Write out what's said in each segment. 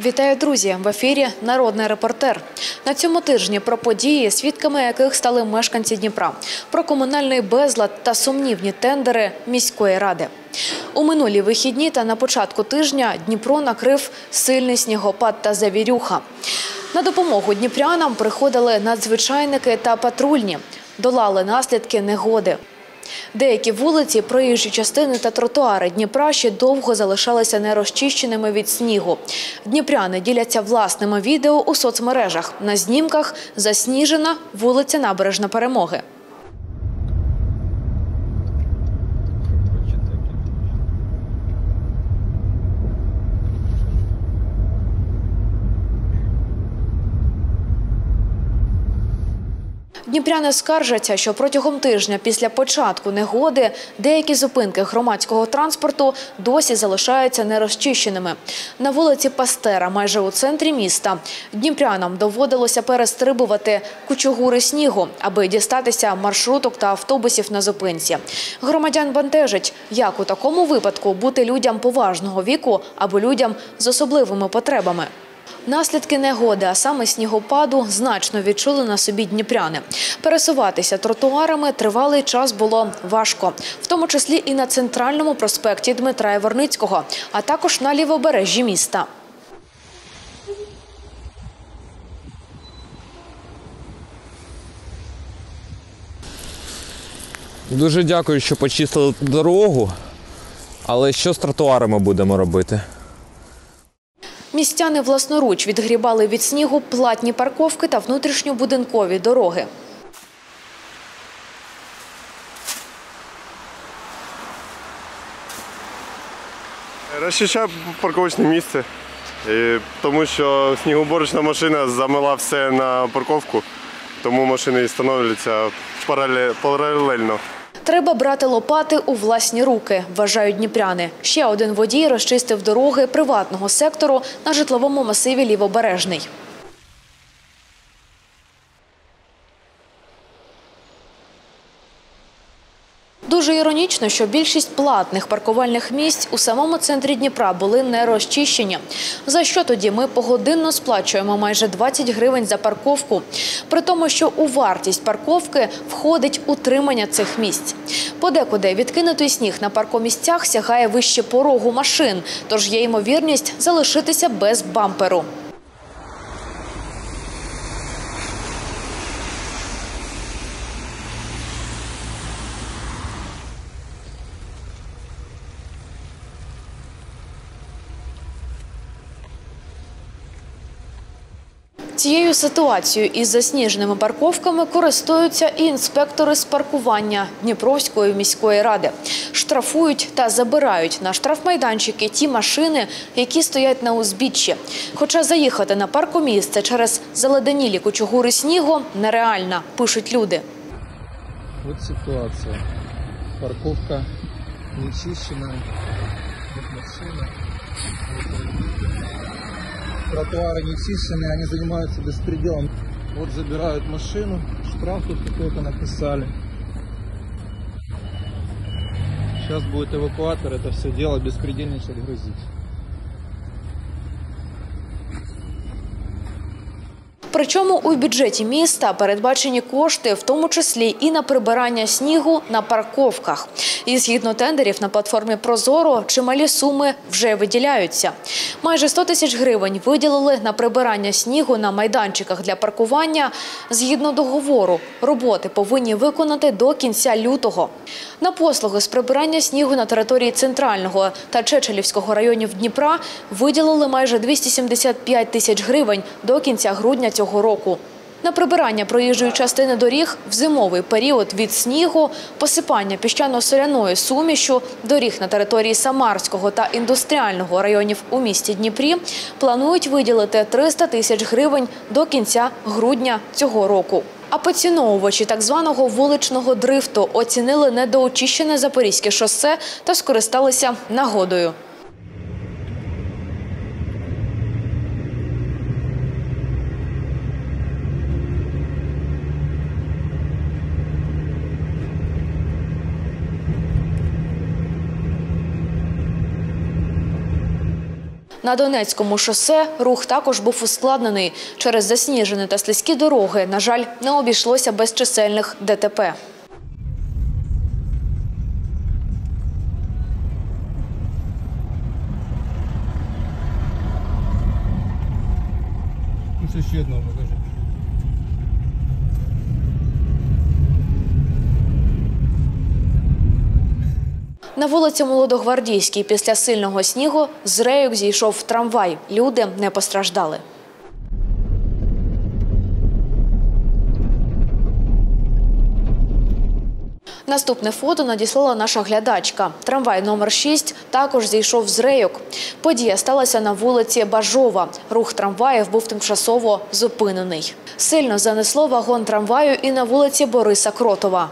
Вітаю, друзі! В ефірі «Народний репортер». На цьому тижні про події, свідками яких стали мешканці Дніпра, про комунальний безлад та сумнівні тендери міської ради. У минулі вихідні та на початку тижня Дніпро накрив сильний снігопад та завірюха. На допомогу дніпрянам приходили надзвичайники та патрульні, долали наслідки негоди. Деякі вулиці, проїжджі частини та тротуари Дніпра ще довго залишалися нерозчищеними від снігу. Дніпряни діляться власними відео у соцмережах. На знімках засніжена вулиця Набережна Перемоги. Дніпряни скаржаться, що протягом тижня після початку негоди деякі зупинки громадського транспорту досі залишаються нерозчищеними. На вулиці Пастера, майже у центрі міста, дніпрянам доводилося перестрибувати кучугури снігу, аби дістатися маршруток та автобусів на зупинці. Громадян бентежить, як у такому випадку бути людям поважного віку або людям з особливими потребами. Наслідки негоди, а саме снігопаду, значно відчули на собі дніпряни. Пересуватися тротуарами тривалий час було важко, в тому числі і на центральному проспекті Дмитра Яворницького, а також на лівобережжі міста. Дуже дякую, що почистили дорогу, але що з тротуарами будемо робити? Містяни власноруч відгрібали від снігу платні парковки та внутрішньобудинкові дороги. Розчищаю парковочне місце, тому що снігоуборочна машина замила все на парковку, тому машини встановлюються паралельно. Треба брати лопати у власні руки, вважають дніпряни. Ще один водій розчистив дороги приватного сектору на житловому масиві Лівобережний. Дуже іронічно, що більшість платних паркувальних місць у самому центрі Дніпра були не розчищені. За що тоді ми погодинно сплачуємо майже 20 гривень за парковку? При тому, що у вартість парковки входить утримання цих місць. Подекуди відкинутий сніг на паркомісцях сягає вище порогу машин, тож є ймовірність залишитися без бамперу. Цією ситуацією із засніженими парковками користуються і інспектори з паркування Дніпровської міської ради. Штрафують та забирають на штрафмайданчики ті машини, які стоять на узбіччі. Хоча заїхати на паркомісце через заледенілі кучугури снігу нереально, пишуть люди. Ось ситуація. Парковка нечищена, машина. Тротуары не чищены, они занимаются беспределом. Вот забирают машину, штраф тут какой-то написали. Сейчас будет эвакуатор, это все дело беспредельничать, грузить. Причому у бюджеті міста передбачені кошти, в тому числі і на прибирання снігу на парковках. І згідно тендерів на платформі «Прозоро» чималі суми вже виділяються. Майже 100 тисяч гривень виділили на прибирання снігу на майданчиках для паркування. Згідно договору, роботи повинні виконати до кінця лютого. На послуги з прибирання снігу на території Центрального та Чечелівського районів Дніпра виділили майже 275 тисяч гривень до кінця грудня цього року. На прибирання проїжджої частини доріг в зимовий період від снігу, посипання піщано-соляною сумішю, доріг на території Самарського та Індустріального районів у місті Дніпрі планують виділити 300 тисяч гривень до кінця грудня цього року. А поціновувачі так званого вуличного дрифту оцінили недоочищене Запорізьке шосе та скористалися нагодою. На Донецькому шосе рух також був ускладнений. Через засніжені та слизькі дороги, на жаль, не обійшлося без чисельних ДТП. Ще одного покажи. На вулиці Молодогвардійській після сильного снігу з рейок зійшов трамвай. Люди не постраждали. Наступне фото надіслала наша глядачка. Трамвай номер 6 також зійшов з рейок. Подія сталася на вулиці Бажова. Рух трамваїв був тимчасово зупинений. Сильно занесло вагон трамваю і на вулиці Бориса Кротова.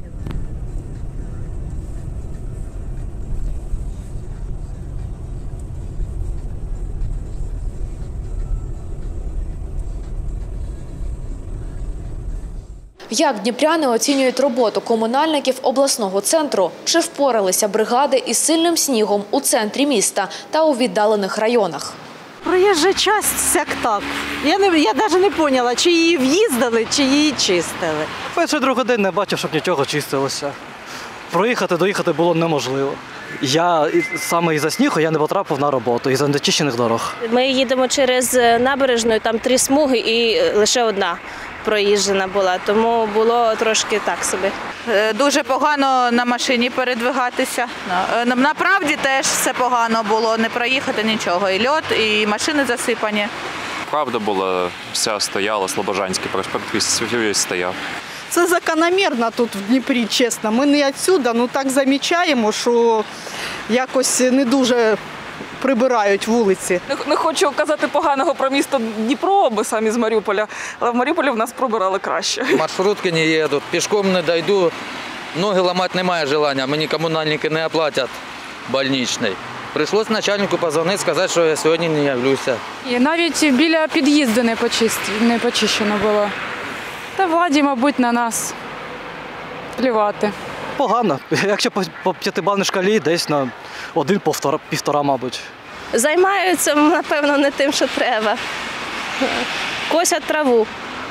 Як дніпряни оцінюють роботу комунальників обласного центру? Чи впоралися бригади із сильним снігом у центрі міста та у віддалених районах? Проїжджа часть так. Я навіть не поняла, чи її в'їздили, чи її чистили. Перший другий день не бачив, щоб нічого чистилося. Доїхати було неможливо. Саме із-за снігу я не потрапив на роботу, із-за нечищених дорог. Ми їдемо через набережну, там 3 смуги і лише одна проїжджена була, тому було трошки так собі. Дуже погано на машині передвигатися. Направді теж все погано було, не проїхати нічого. І льод, і машини засипані. Правда була, вся стояла, Слобожанський проспект весь стояв. Це закономірно тут в Дніпрі, чесно. Ми не відсюди, так замічаємо, що якось не дуже прибирають вулиці. Не хочу казати поганого про місто Дніпро, ми самі з Маріуполя, але в Маріуполі в нас прибирали краще. Маршрутки не їдуть, пішком не дойду, ноги ламати немає бажання, мені комунальники не оплатять больничний. Прийшлось начальнику позвонити, сказати, що я сьогодні не явлюся. І навіть біля під'їзду не почищено було. Та владі, мабуть, на нас плювати. Погано. Якщо по 5-бальній шкалі, десь на 1-1,5, мабуть. Займаються, напевно, не тим, що треба. Косять траву.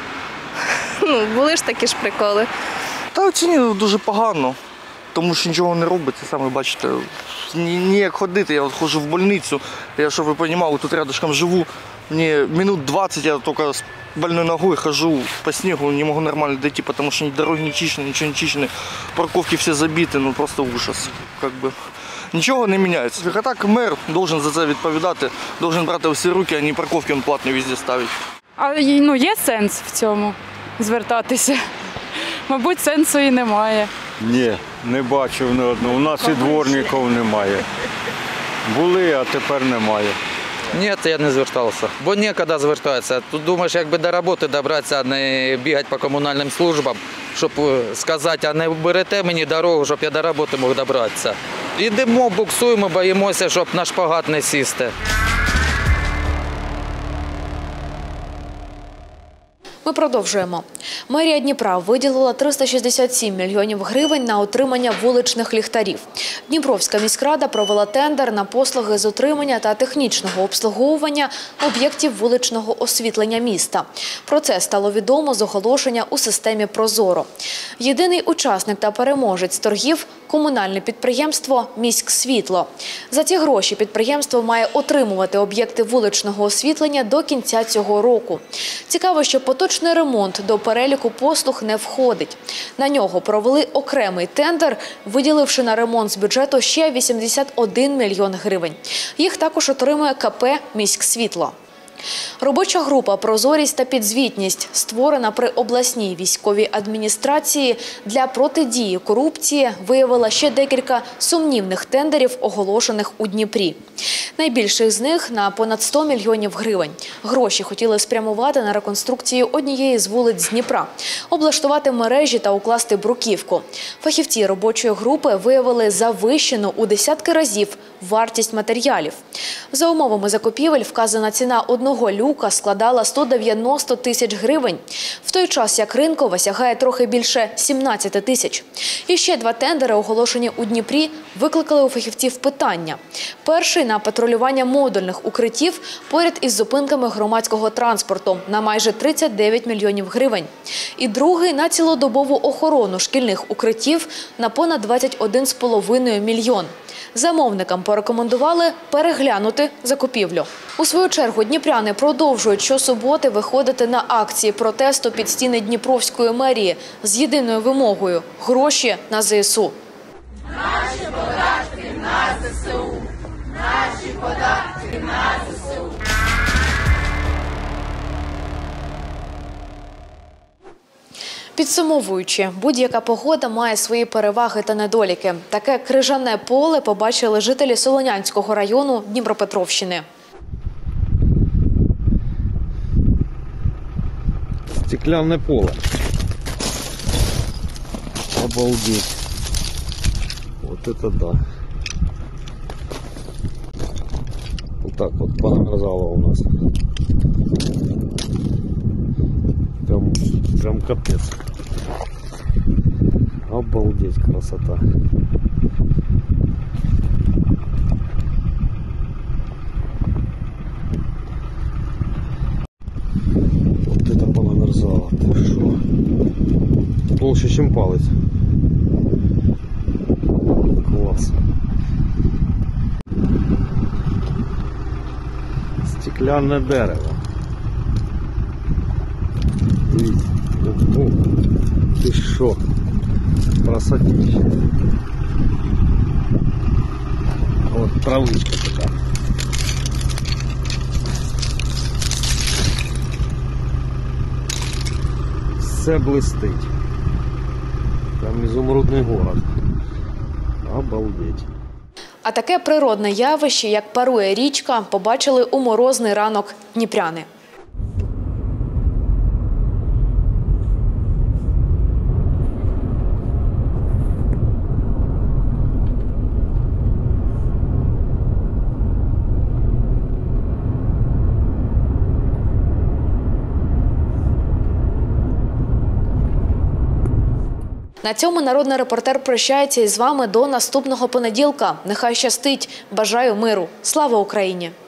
Були ж такі ж приколи. Та оцінюю дуже погано, тому що нічого не робиться, самі бачите. Ніяк ходити, я ходжу в больницю, щоб ви розуміли, тут рядышком живу. Мені минут 20 я тільки з больною ногою хожу по снігу, не можу нормально дойти, тому що дороги не чищені, нічого не чищені, парковки всі забиті, просто ужас. Нічого не міняється. А так мер має за це відповідати, має брати всі руки, а не парковки платні везде ставити. А є сенс в цьому звертатися? Мабуть, сенсу і немає. Ні, не бачив ні одного. У нас і дворників немає. Були, а тепер немає. Ні, я не звертався, бо ніколи звертатися. Тут думаєш, якби до роботи добратися, а не бігати по комунальним службам, щоб сказати, а не берете мені дорогу, щоб я до роботи мог добратися. Йдемо, буксуємо, боїмося, щоб на шпагат не сісти. Ми продовжуємо. Мерія Дніпра виділила 367 мільйонів гривень на отримання вуличних ліхтарів. Дніпровська міськрада провела тендер на послуги з отримання та технічного обслуговування об'єктів вуличного освітлення міста. Про це стало відомо з оголошення у системі «Прозоро». Єдиний учасник та переможець торгів – комунальне підприємство «Міськсвітло». За ці гроші підприємство має отримувати об'єкти вуличного освітлення до кінця цього року. Цікаво, що поточний ремонт до переліку послуг не входить. На нього провели окремий тендер, виділивши на ремонт з бюджету ще 81 мільйон гривень. Їх також отримує КП «Міськсвітло». Робоча група «Прозорість та підзвітність» створена при обласній військовій адміністрації для протидії корупції виявила ще декілька сумнівних тендерів, оголошених у Дніпрі. Найбільших з них на понад 100 мільйонів гривень. Гроші хотіли спрямувати на реконструкцію однієї з вулиць Дніпра, облаштувати мережі та укласти бруківку. Фахівці робочої групи виявили завищену у десятки разів вартість матеріалів. За умовами закупівель вказана ціна 1 одного люка складала 190 тисяч гривень, в той час як ринкова сягає трохи більше 17 тисяч. І ще 2 тендери, оголошені у Дніпрі, викликали у фахівців питання. Перший – на патрулювання модульних укриттів поряд із зупинками громадського транспорту на майже 39 мільйонів гривень. І другий – на цілодобову охорону шкільних укриттів на понад 21,5 мільйон. Замовникам порекомендували переглянути закупівлю. У свою чергу дніпряни продовжують щосуботи виходити на акції протесту під стіни Дніпровської мерії з єдиною вимогою – гроші на ЗСУ. Наші податки на ЗСУ! Наші податки на ЗСУ! Підсумовуючи, будь-яка погода має свої переваги та недоліки. Таке крижане поле побачили жителі Солонянського району Дніпропетровщини. Стеклянное поле. Обалдеть. Вот это да. Вот так вот понамерзало у нас. Прям капец. Обалдеть, красота. Вот это понамерзало. Ты шо? Толще, чем палец. Класс. Стеклянное дерево. Ты шо? Красотища. Вот травычка такая. Все блистить. Там изумрудный город. Обалдеть. А таке природне явище, як парує річка, побачили у морозний ранок дніпряни. На цьому «Народний репортер» прощається із вами до наступного понеділка. Нехай щастить. Бажаю миру. Слава Україні!